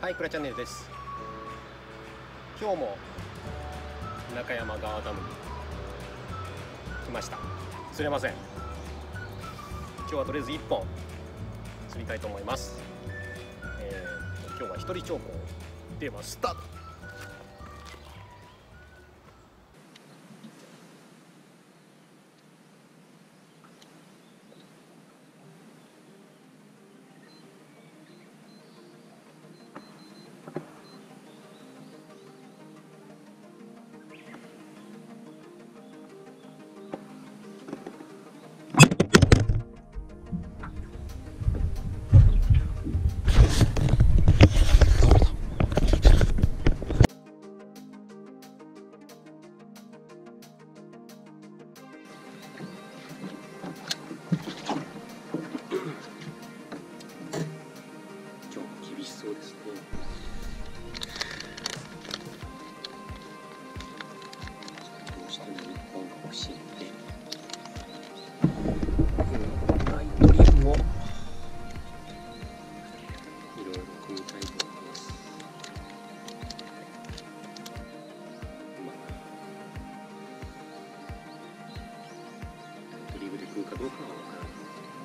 はい、クラチャンネルです。今日も中山川ダムに来ました。釣れません。今日はとりあえず1本釣りたいと思います。今日は一人釣行ではスタート。 そうですね。どうしても日本が欲しいので、ライトリームをいろいろ組みたいと思います。ドリブで食うかどうかは分からない。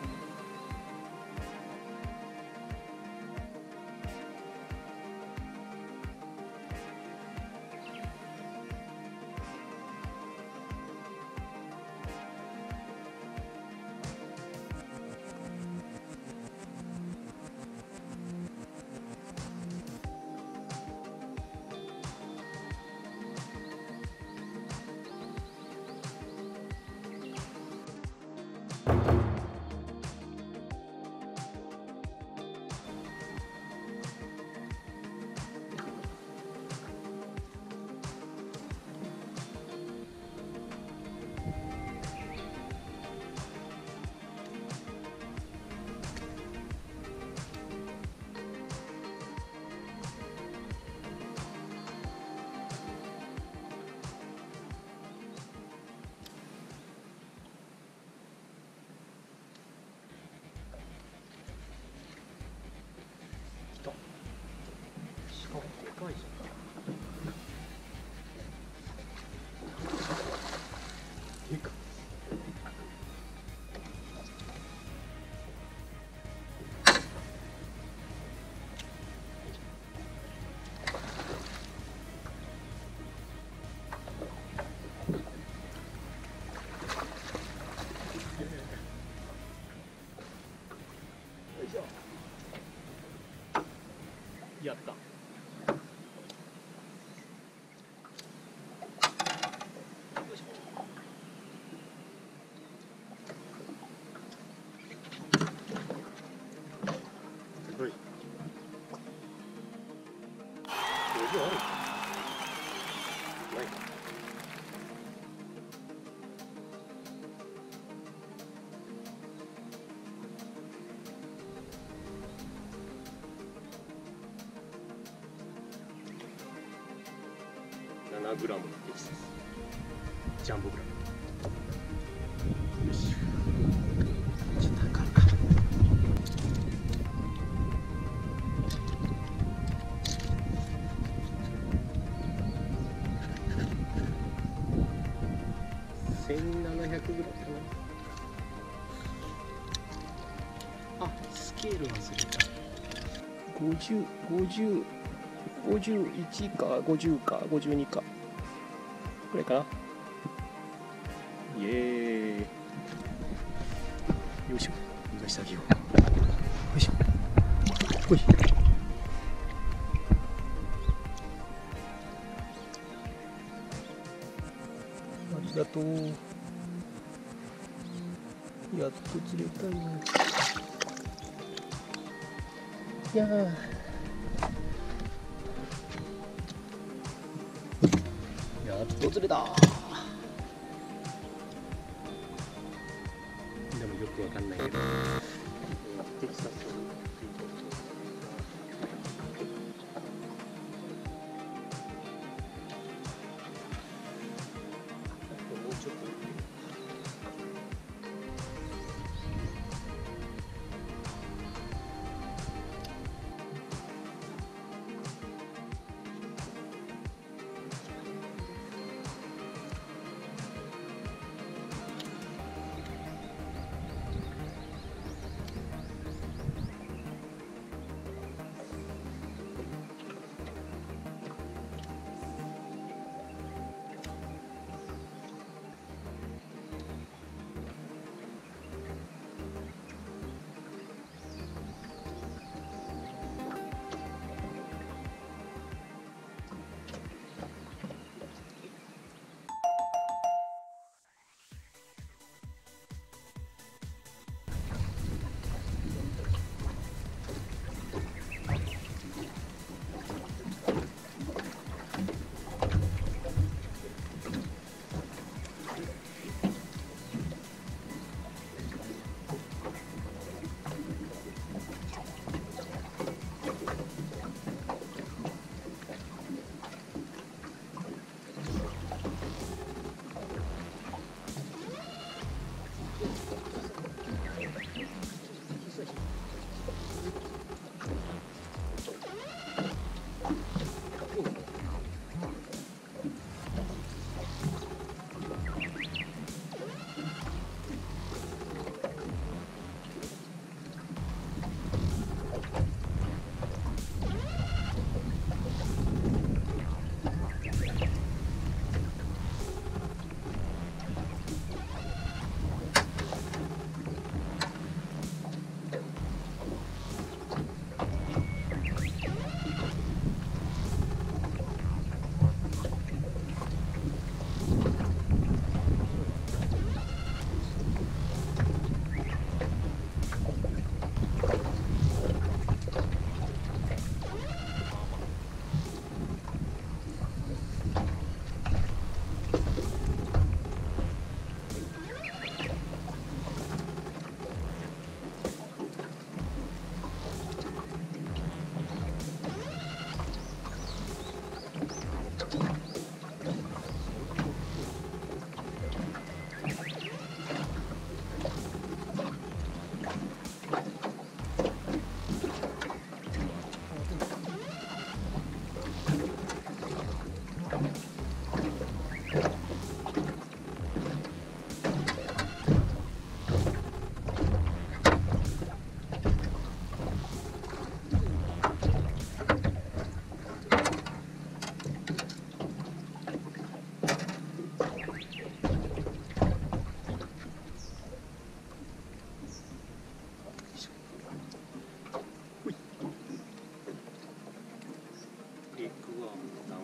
でかいじゃん。でかい。よいしょ。やった。はい。50ある？ないか。7グラムのピースです。ジャンボグラム。よし。ちょっと測るか。1700ぐらいかな。あ、スケール忘れた。50、50、51か50か52かこれかな。イエーイ。よいしょ、逃がしてあげよう。よいしょ。ほい。ありがとう。やっと釣れたよ。いやー。やっと釣れた。でもよくわかんないけど、テキサスもうちょっと。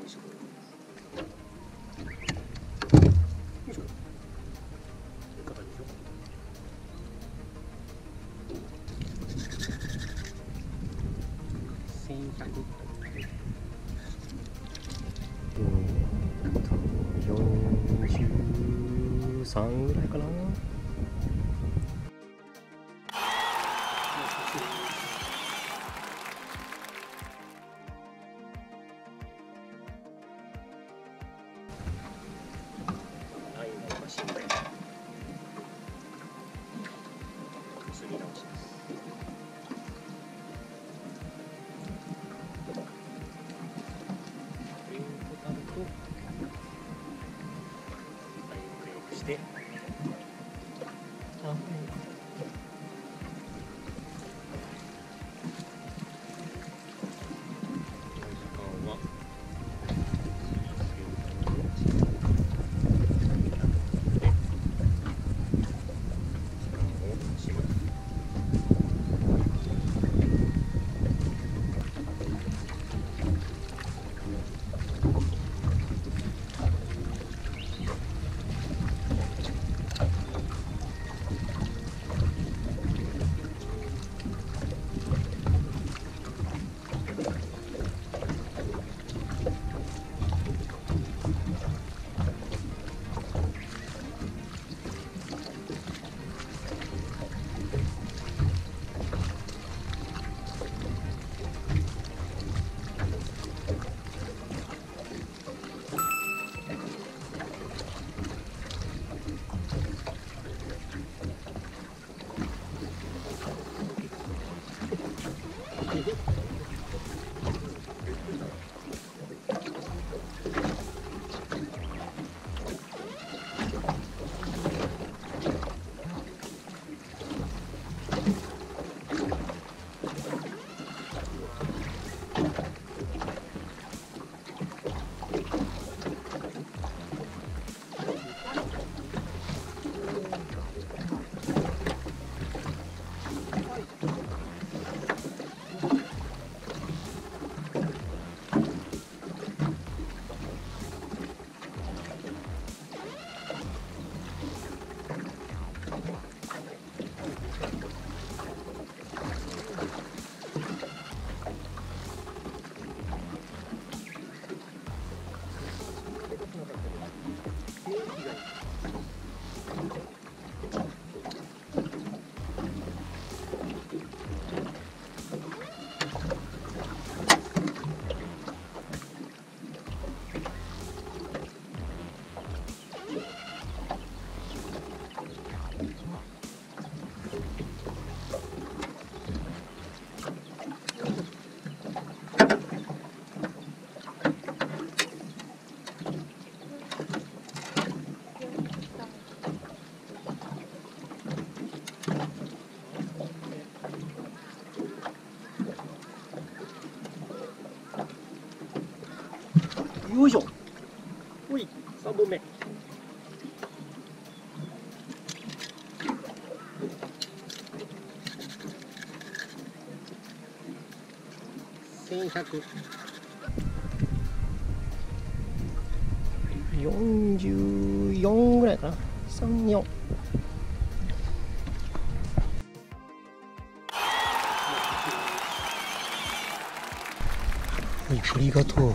いしょ。よいしょ。いかがでしょう。1100。43ぐらいかな。ラインのマシンで結び直します。プリントタブとラインブレークして、よいしょ。ほい、3本目。1100。44ぐらいかな。34。はい、ありがとう。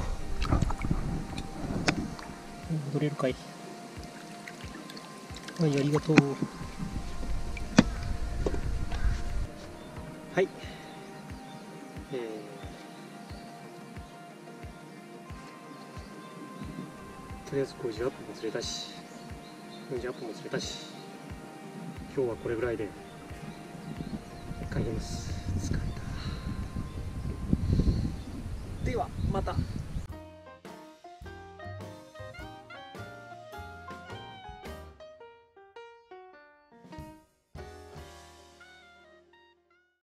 踊れるかい。はい、ありがとう。はい。とりあえず50アップも釣れたし、40アップも釣れたし、今日はこれぐらいで帰ります。疲れた。では、また。